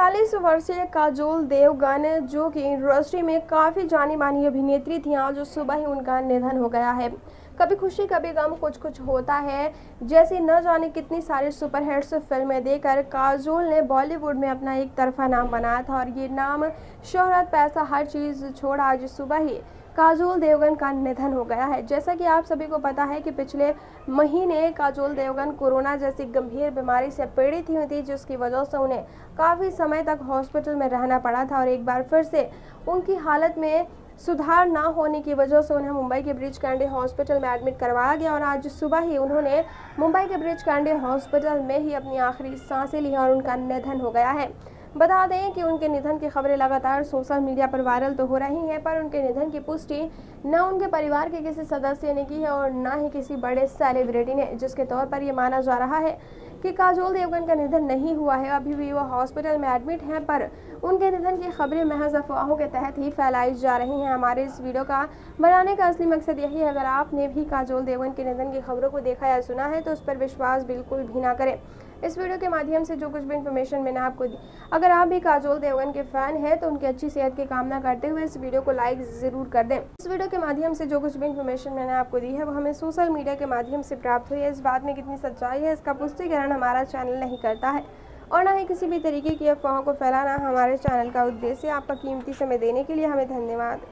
45 वर्षीय काजोल देवगन, जो कि इंडस्ट्री में काफ़ी जानी मानी अभिनेत्री थी, आज सुबह ही उनका निधन हो गया है। कभी खुशी कभी गम, कुछ कुछ होता है। जैसे न जाने कितनी सारी सुपरहिट्स फिल्में देकर काजोल ने बॉलीवुड में अपना एक तरफा नाम बनाया था, और ये नाम, शोहरत, पैसा, हर चीज़ छोड़ आज सुबह ही काजोल देवगन का निधन हो गया है। जैसा कि आप सभी को पता है कि पिछले महीने काजोल देवगन कोरोना जैसी गंभीर बीमारी से पीड़ित हुई थी, जिसकी वजह से उन्हें काफ़ी समय तक हॉस्पिटल में रहना पड़ा था, और एक बार फिर से उनकी हालत में सुधार ना होने की वजह से उन्हें मुंबई के ब्रीच कैंडी हॉस्पिटल में एडमिट करवाया गया, और आज सुबह ही उन्होंने मुंबई के ब्रीच कैंडी हॉस्पिटल में ही अपनी आखिरी सांसें ली और उनका निधन हो गया है। बता दें कि उनके निधन की खबरें लगातार सोशल मीडिया पर वायरल तो हो रही हैं, पर उनके निधन की पुष्टि न उनके परिवार के किसी सदस्य ने की है और न ही किसी बड़े सेलिब्रिटी ने, जिसके तौर पर यह माना जा रहा है कि काजोल देवगन का निधन नहीं हुआ है। अभी भी वो हॉस्पिटल में एडमिट हैं, पर उनके निधन की खबरें महज अफवाहों के तहत ही फैलाई जा रही हैं। हमारे इस वीडियो का बनाने का असली मकसद यही है, अगर आपने भी काजोल देवगन के निधन की खबरों को देखा या सुना है तो उस पर विश्वास बिल्कुल भी ना करें। इस वीडियो के माध्यम से जो कुछ भी इन्फॉर्मेशन मैंने आपको दी, अगर आप भी काजोल देवगन के फैन हैं तो उनकी अच्छी सेहत की कामना करते हुए इस वीडियो को लाइक ज़रूर कर दें। इस वीडियो के माध्यम से जो कुछ भी इन्फॉर्मेशन मैंने आपको दी है वो हमें सोशल मीडिया के माध्यम से प्राप्त हुई है। इस बात में कितनी सच्चाई है, इसका पुष्टिकरण हमारा चैनल नहीं करता है, और न ही किसी भी तरीके की अफवाहों को फैलाना हमारे चैनल का उद्देश्य है। आपका कीमती समय देने के लिए हमें धन्यवाद।